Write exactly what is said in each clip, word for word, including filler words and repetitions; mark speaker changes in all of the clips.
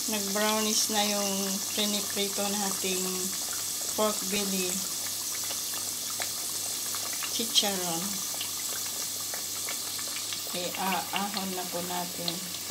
Speaker 1: Nag-brownies na yung piniprito nating pork belly chicharon. I-ahon na po natin.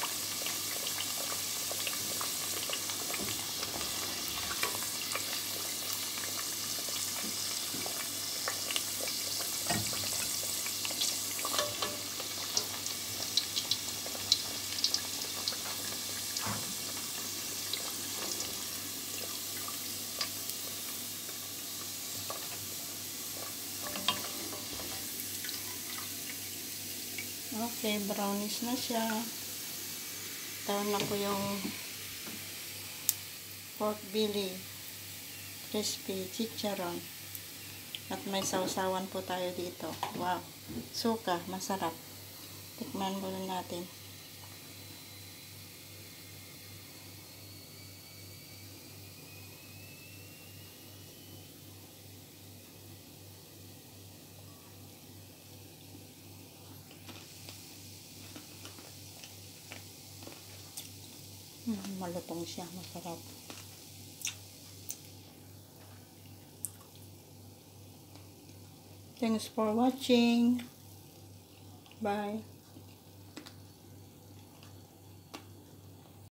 Speaker 1: Okay, brownies na siya. Taon na ko yung pork belly crispy chicharon. At may sausawan po tayo dito. Wow! Suka, masarap. Tikman muna natin. Hmm, malutong siya, masarap. Thanks for watching. Bye.